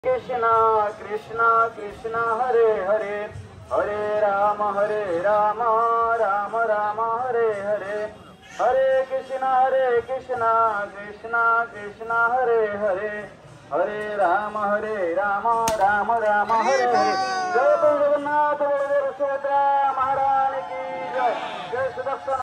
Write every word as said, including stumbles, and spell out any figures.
कृष्णा कृष्णा कृष्णा हरे हरे हरे राम हरे राम राम राम हरे हरे हरे कृष्णा हरे कृष्णा कृष्णा कृष्णा हरे हरे हरे राम हरे राम राम राम हरे हरे। जय जगन्नाथ बलदेव सुभद्रा महारानी की जय। जय सुदर्शन।